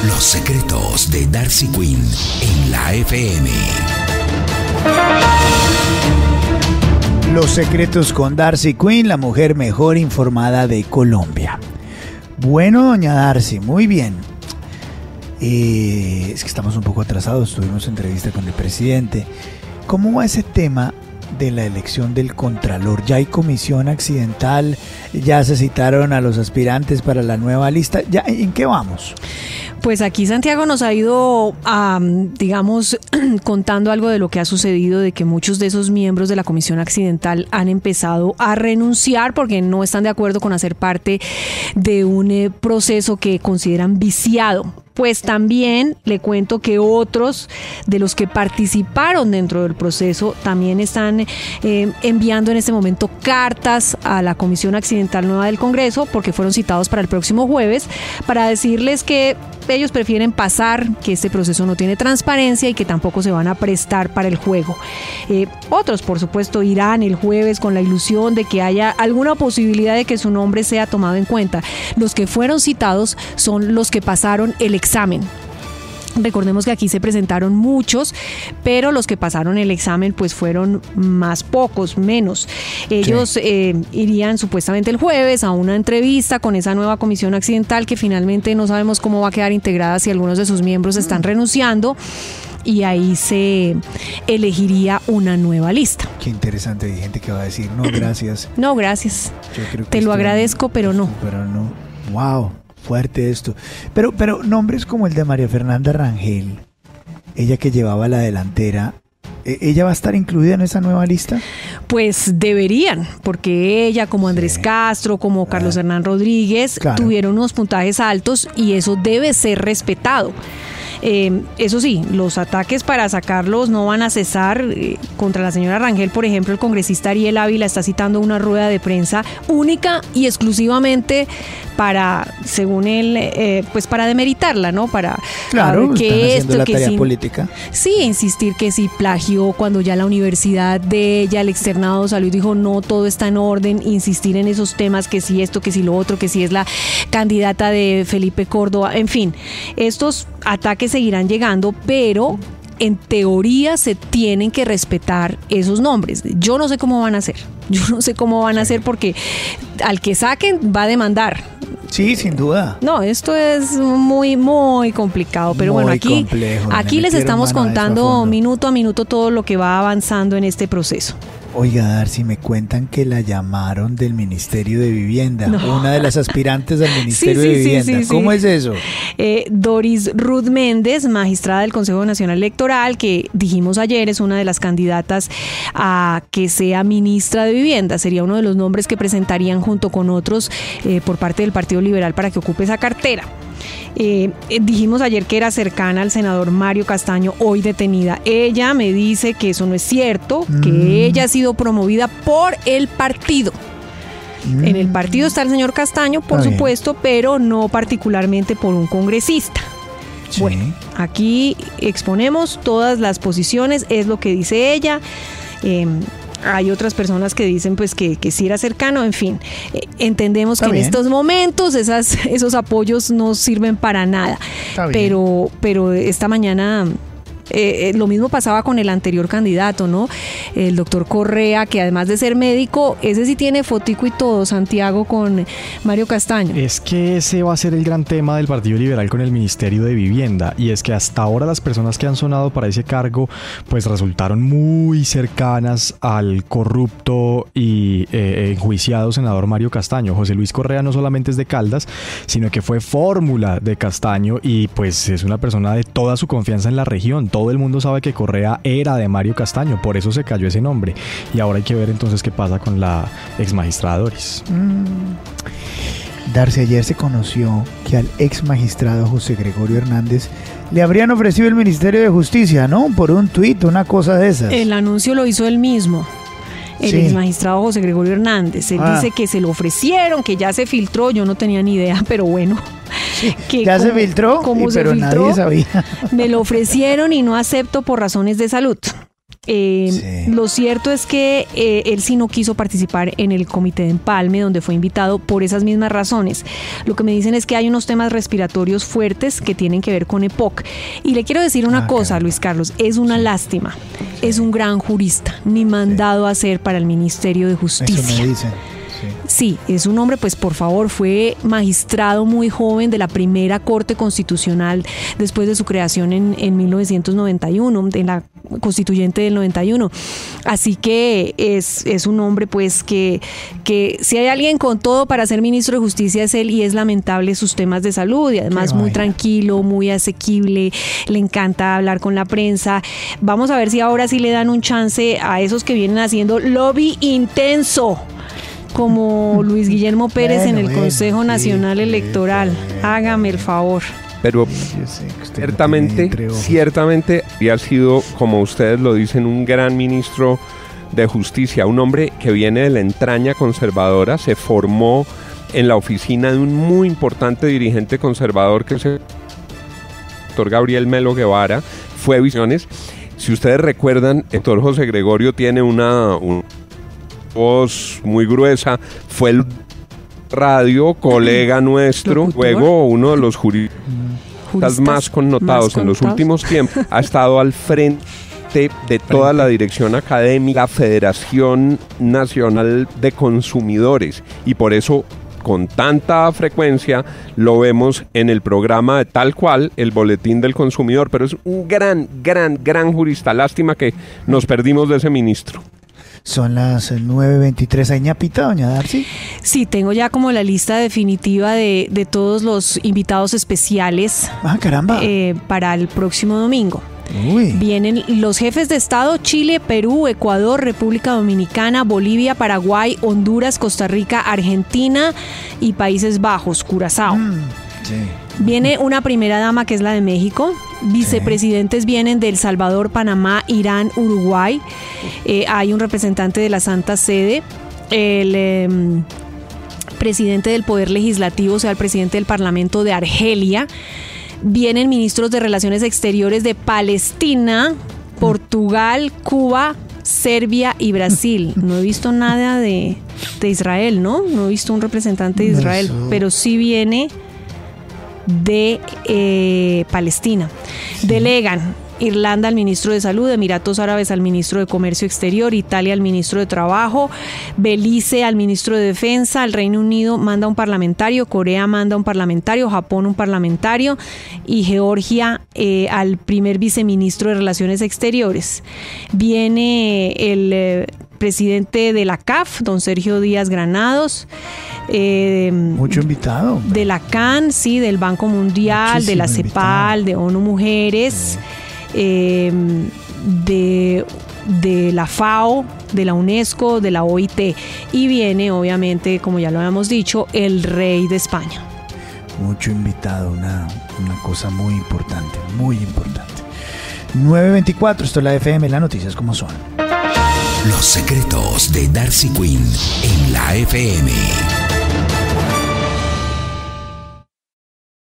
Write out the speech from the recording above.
Los secretos de Darcy Quinn en la FM. Los secretos con Darcy Quinn, la mujer mejor informada de Colombia. Bueno, doña Darcy, muy bien. Es que estamos un poco atrasados, tuvimos entrevista con el presidente. ¿Cómo va ese tema de la elección del Contralor? ¿Ya hay comisión accidental? ¿Ya se citaron a los aspirantes para la nueva lista? ¿Ya en qué vamos? Pues aquí Santiago nos ha ido, digamos, contando algo de lo que ha sucedido, de que muchos de esos miembros de la comisión accidental han empezado a renunciar porque no están de acuerdo con hacer parte de un proceso que consideran viciado. Pues también le cuento que otros de los que participaron dentro del proceso también están enviando en este momento cartas a la Comisión Accidental Nueva del Congreso porque fueron citados para el próximo jueves para decirles que ellos prefieren pasar, que este proceso no tiene transparencia y que tampoco se van a prestar para el juego. Otros, por supuesto, irán el jueves con la ilusión de que haya alguna posibilidad de que su nombre sea tomado en cuenta. Los que fueron citados son los que pasaron el examen. Recordemos que aquí se presentaron muchos, pero los que pasaron el examen pues fueron más pocos, menos. Ellos irían supuestamente el jueves a una entrevista con esa nueva comisión accidental que finalmente no sabemos cómo va a quedar integrada si algunos de sus miembros están renunciando. Y ahí se elegiría una nueva lista. Qué interesante, hay gente que va a decir, no, gracias. No, gracias. Yo creo que te lo agradezco, pero no. Pero no. Wow, fuerte esto. Pero nombres como el de María Fernanda Rangel, ella que llevaba la delantera, ¿ella va a estar incluida en esa nueva lista? Pues deberían, porque ella, como Andrés Castro, como Carlos Hernán Rodríguez, tuvieron unos puntajes altos y eso debe ser respetado. Eso sí, los ataques para sacarlos no van a cesar. Contra la señora Rangel, por ejemplo, el congresista Ariel Ávila está citando una rueda de prensa única y exclusivamente para, según él, pues para demeritarla, ¿no? Para que esto, que sí, política. Sí, insistir que sí plagió cuando ya la universidad de ella, el externado de salud, dijo no, todo está en orden, insistir en esos temas, que sí esto, que sí lo otro, que sí es la candidata de Felipe Córdoba, en fin, estos ataques seguirán llegando, pero en teoría se tienen que respetar esos nombres. Yo no sé cómo van a hacer. Porque al que saquen va a demandar. Sí, sin duda. No, esto es muy, muy complicado. Pero muy bueno, aquí les estamos contando minuto a minuto todo lo que va avanzando en este proceso. Oiga, Darcy, me cuentan que la llamaron del Ministerio de Vivienda, una de las aspirantes al Ministerio de Vivienda. ¿Cómo es eso? Doris Ruth Méndez, magistrada del Consejo Nacional Electoral, que dijimos ayer es una de las candidatas a que sea ministra de Vivienda. Sería uno de los nombres que presentarían junto con otros por parte del Partido Liberal para que ocupe esa cartera. Dijimos ayer que era cercana al senador Mario Castaño, hoy detenida. Ella me dice que eso no es cierto, que ella ha sido promovida por el partido. En el partido está el señor Castaño, por supuesto, pero no particularmente por un congresista. Sí. Bueno, aquí exponemos todas las posiciones, es lo que dice ella. Hay otras personas que dicen pues que sí era cercano, en fin, entendemos que en estos momentos esos apoyos no sirven para nada, pero esta mañana lo mismo pasaba con el anterior candidato, ¿no? El doctor Correa, que además de ser médico, ese sí tiene fotico y todo, Santiago, con Mario Castaño. Es que ese va a ser el gran tema del Partido Liberal con el Ministerio de Vivienda, y es que hasta ahora las personas que han sonado para ese cargo pues resultaron muy cercanas al corrupto y enjuiciado senador Mario Castaño. José Luis Correa no solamente es de Caldas, sino que fue fórmula de Castaño y pues es una persona de toda su confianza en la región. Todo el mundo sabe que Correa era de Mario Castaño, por eso se cayó ese nombre. Y ahora hay que ver entonces qué pasa con la ex magistrada Doris. Darcy, ayer se conoció que al ex magistrado José Gregorio Hernández le habrían ofrecido el Ministerio de Justicia, ¿no? Por un tuit, una cosa de esas. El anuncio lo hizo él mismo. El ex magistrado José Gregorio Hernández. Él dice que se lo ofrecieron, que ya se filtró. Yo no tenía ni idea, pero bueno. Sí, que ya se filtró, pero nadie sabía. Me lo ofrecieron y no acepto por razones de salud. Lo cierto es que él sí no quiso participar en el comité de empalme, donde fue invitado por esas mismas razones. Lo que me dicen es que hay unos temas respiratorios fuertes que tienen que ver con EPOC. Y le quiero decir una cosa, caramba. Luis Carlos, es una lástima. Es un gran jurista, ni mandado a ser para el Ministerio de Justicia. Eso me dicen. Sí, es un hombre, pues por favor, fue magistrado muy joven de la primera Corte Constitucional después de su creación en 1991, en la Constituyente del 91. Así que es un hombre pues que si hay alguien con todo para ser ministro de Justicia es él, y es lamentable sus temas de salud, y además muy tranquilo, muy asequible, le encanta hablar con la prensa. Vamos a ver si ahora sí le dan un chance a esos que vienen haciendo lobby intenso, como Luis Guillermo Pérez en el Consejo Nacional Electoral. Hágame el favor. Pero ciertamente había sido, como ustedes lo dicen, un gran ministro de Justicia, un hombre que viene de la entraña conservadora, se formó en la oficina de un muy importante dirigente conservador que es el doctor Gabriel Melo Guevara, fue visiones. Si ustedes recuerdan, el doctor José Gregorio tiene una voz muy gruesa, fue el radio, colega nuestro, luego uno de los juristas más connotados en los últimos tiempos, ha estado al frente de toda la dirección académica, Federación Nacional de Consumidores, y por eso con tanta frecuencia lo vemos en el programa de Tal Cual, el Boletín del Consumidor, pero es un gran jurista. Lástima que nos perdimos de ese ministro. Son las 9:23. ¿Hay ñapita, doña Darcy? Sí, tengo ya como la lista definitiva de todos los invitados especiales caramba. Para el próximo domingo. Uy. Vienen los jefes de Estado: Chile, Perú, Ecuador, República Dominicana, Bolivia, Paraguay, Honduras, Costa Rica, Argentina y Países Bajos, Curazao. Sí. Viene una primera dama que es la de México. Vicepresidentes vienen de El Salvador, Panamá, Irán, Uruguay. Hay un representante de la Santa Sede. El presidente del Poder Legislativo, o sea, el presidente del Parlamento de Argelia. Vienen ministros de Relaciones Exteriores de Palestina, Portugal, Cuba, Serbia y Brasil. No he visto nada de Israel, ¿no? No he visto un representante de Israel, pero sí viene de Palestina. Delegan Irlanda al ministro de Salud, Emiratos Árabes al ministro de Comercio Exterior, Italia al ministro de Trabajo, Belice al ministro de Defensa, el Reino Unido manda un parlamentario, Corea manda un parlamentario, Japón un parlamentario y Georgia al primer viceministro de Relaciones Exteriores. Viene el presidente de la CAF, don Sergio Díaz Granados. Mucho invitado. De la CAN, sí, del Banco Mundial, muchísimo, de la CEPAL, de ONU Mujeres, de la FAO, de la UNESCO, de la OIT. Y viene, obviamente, como ya lo habíamos dicho, el rey de España. Mucho invitado, una cosa muy importante, muy importante. 9:24, esto es la FM, las noticias como son. Los secretos de Darcy Quinn en la FM.